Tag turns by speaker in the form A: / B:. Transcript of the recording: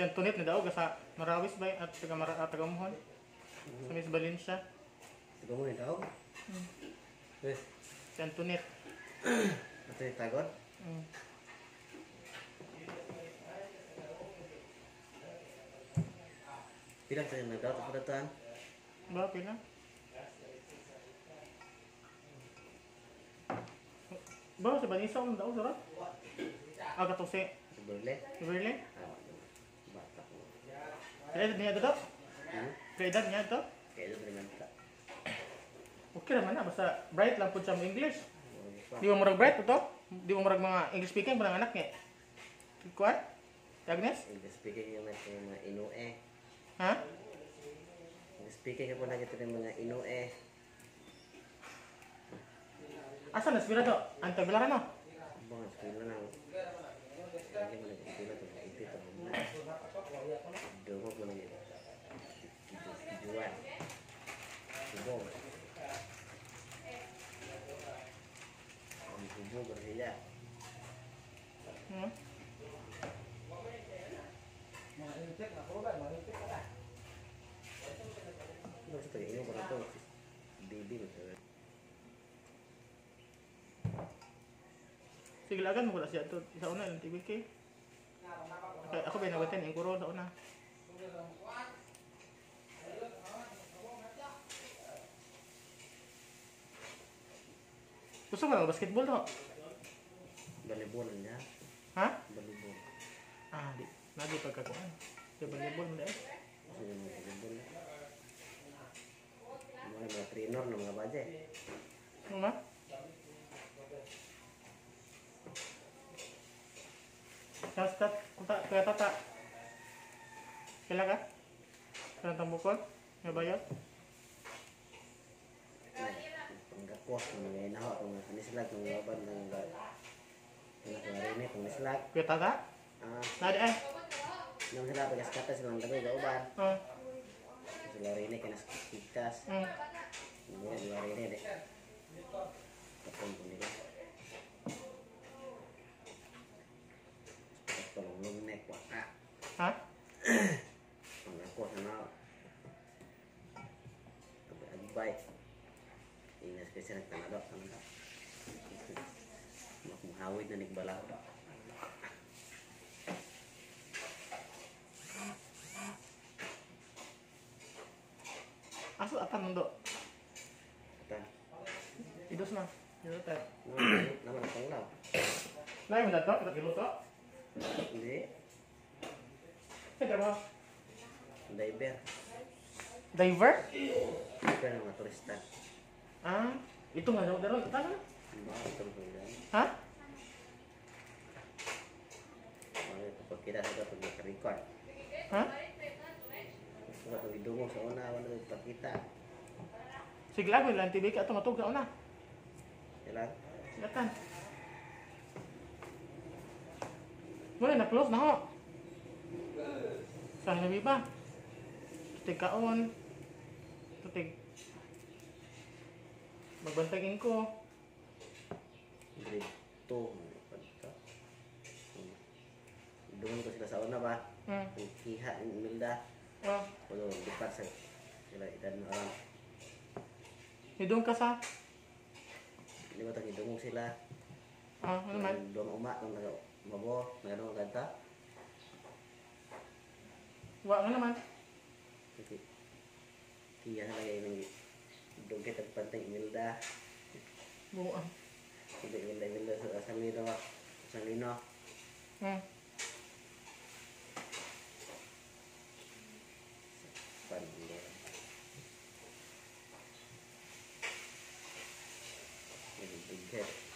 A: Si Antoinette na daw sa Marawis ba at taga-Muhon. Sa Miss Valencia.
B: Ito mo yung tao? Eh,
A: Si Antoinette.
B: ito yung tagot? Pilang sa yung nagdaot ako datan?
A: Ba, pila? Ba, si Vanessa ang daw, sarap? Aga to si
B: Berle?
A: Iberle?
B: Bata ko.
A: Kaya edad niya ito? Kaya edad niya ito?
B: Kaya ito rin nagta.
A: Okay naman na, basta bright lang po siya mo English. Di mo marag bright ito? Di mo marag mga English speaking pa ng anak niya? Kuwan? Agnes?
B: English speaking yung mga inue.
A: Ha?
B: English speaking ako na ito yung mga inue.
A: Asa na spira to? Antaglara no?
B: Mga sila na. Lagi mo nag-sila ito. Ito ito. Dumog mo na ito. Juwan. Subog. Ang subog ang sila. Ano sa tayo? Ino ko na ito. Baby mo ito.
A: Sige lagan mo ko siya to sa una ng TBK. Kaya ako ba nawaten yung kuro sa una. Gusto mo lang basketball to?
B: Volleyball niya.
A: Ha?
B: Volleyball.
A: Ah, di. Lagi pagkakuan. Sa volleyball mo dahil.
B: Kasi yung mga volleyball na. Mga trainer ng mga baje.
A: Ano ma? Kastat, kaya tata. Kailan ka? Kailan tambukol? May bayad?
B: Panggapos, mga inaho, mga kanislag, mga laban, mga kawarini, pangislag.
A: Kaya tata? Nadi eh.
B: Nang sila pagkaskata silang dagay gauban.
A: Oh.
B: Sila rini kinaskitas. Mga rini deh. Kapon pun nila. Tolong nek waka.
A: Ha?
B: Panggapos na baik. Inas kasi nagtanado kanila. Maghawid na nigbala ko.
A: Aso atan mundo.
B: Atan.
A: Idos na. Idos tayo.
B: Naman ang panglaw.
A: Lain mo dato? Kita kiluto?
B: Hindi.
A: Kaya mo?
B: Diver.
A: Diver?
B: Diver ng mga turista.
A: Ah, itu nga daw daron. Tama?
B: Ito po yan.
A: Ha?
B: Kapag kita sa ito, pag-record.
A: Ha?
B: Kapag idungog sa una, wala na ipakita.
A: Sige lang, lang TBK ato matug sa una.
B: Ilan?
A: Silatan. Muna na close na ho. Sa hinabi ba? Tutig kaon. Tutig. Magbantagin ko.
B: Grade 2. Idungog ko sila sa una ba? Kiha, Imelda.
A: Oh.
B: Kulo, lipat sa sila edad na orang.
A: Hidung ka sa?
B: Hindi ba ito idungog sila?
A: Ano man?
B: Doon umak, nung mabo, nagano ang ganta.
A: Wa nga naman.
B: Kiya na lagi ng dugit at pantay Imelda.
A: Buang.
B: Hindi Imelda sa Salino. Salino. Pandi. Ini dugit.